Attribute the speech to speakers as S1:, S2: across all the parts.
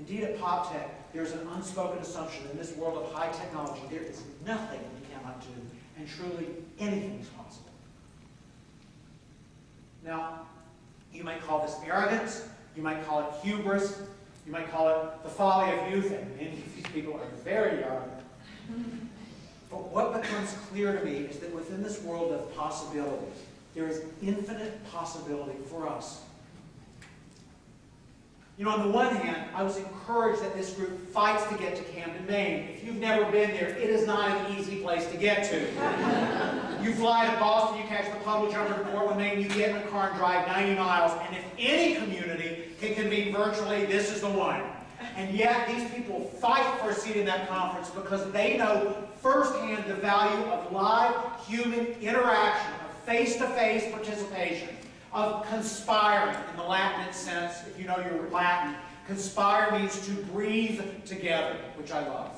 S1: Indeed, at PopTech, there's an unspoken assumption in this world of high technology, there is nothing we cannot do, and truly anything is possible. Now, you might call this arrogance, you might call it hubris, you might call it the folly of youth, and many of these people are very young. But what becomes clear to me is that within this world of possibilities, there is infinite possibility for us. You know, on the one hand, I was encouraged that this group fights to get to Camden, Maine. If you've never been there, it is not an easy place to get to. You fly to Boston, you catch the Puddle Jumper to Portland, Maine, you get in a car and drive 90 miles, and if any community can convene virtually, this is the one. And yet, these people fight for a seat in that conference because they know firsthand the value of live human interaction, of face-to-face participation, of conspiring in the Latin sense, if you know your Latin. Conspire means to breathe together, which I love.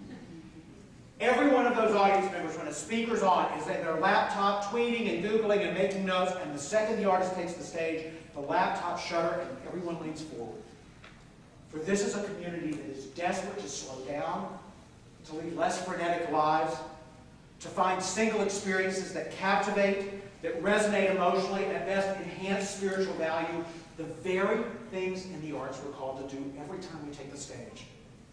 S1: Every one of those audience members, when a speaker's on, is at their laptop tweeting and Googling and making notes, and the second the artist takes the stage, the laptop shutter and everyone leans forward. For this is a community that is desperate to slow down, to lead less frenetic lives, to find single experiences that captivate, that resonate emotionally, and at best enhance spiritual value, the very things in the arts we're called to do every time we take the stage.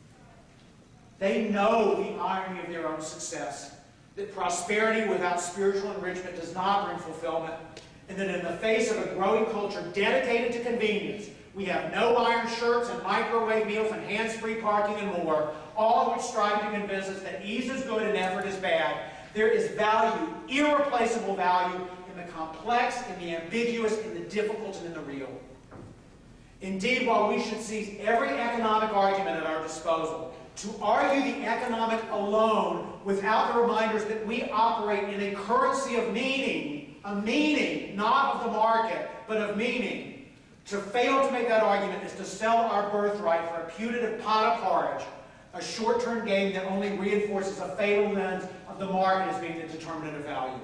S1: They know the irony of their own success, that prosperity without spiritual enrichment does not bring fulfillment, and that in the face of a growing culture dedicated to convenience, we have no iron shirts and microwave meals and hands-free parking and more, all of which strive to convince us that ease is good and effort is bad. There is value, irreplaceable value, in the complex, in the ambiguous, in the difficult, and in the real. Indeed, while we should seize every economic argument at our disposal, to argue the economic alone without the reminders that we operate in a currency of meaning, a meaning, not of the market, but of meaning. To fail to make that argument is to sell our birthright for a putative pot of porridge, a short-term game that only reinforces a fatal lens of the market as being the determinant of value.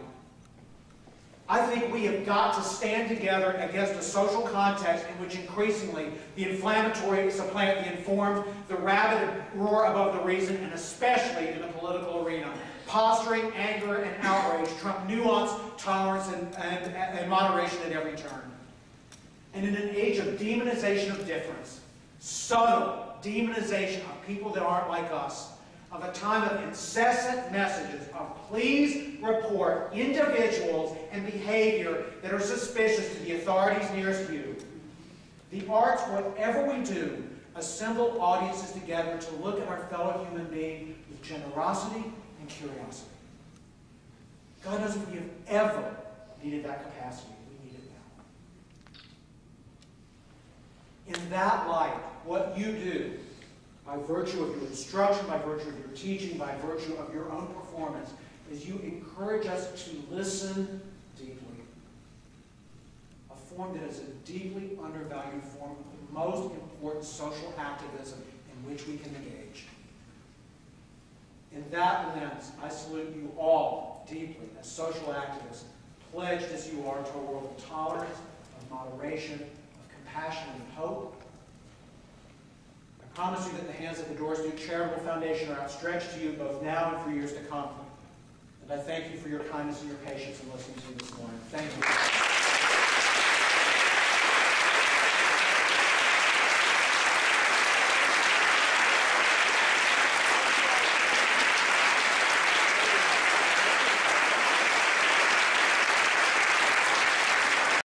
S1: I think we have got to stand together against a social context in which increasingly the inflammatory supplant the informed, the rabid roar above the reason, and especially in the political arena. Posturing, anger, and outrage trump nuance, tolerance, and moderation at every turn. And in an age of demonization of difference, subtle demonization of people that aren't like us, of a time of incessant messages of please report individuals and behavior that are suspicious to the authorities nearest you. The arts, whatever we do, assemble audiences together to look at our fellow human being with generosity and curiosity. God knows if we have ever needed that capacity, we need it now. In that light, what you do, by virtue of your instruction, by virtue of your teaching, by virtue of your own performance, is you encourage us to listen deeply. A form that is a deeply undervalued form of the most important social activism in which we can engage. In that lens, I salute you all deeply as social activists, pledged as you are to a world of tolerance, of moderation, of compassion and hope. I promise you that the hands of the Doris Charitable Foundation are outstretched to you both now and for years to come. And I thank you for your kindness and your patience in listening to me this morning. Thank you.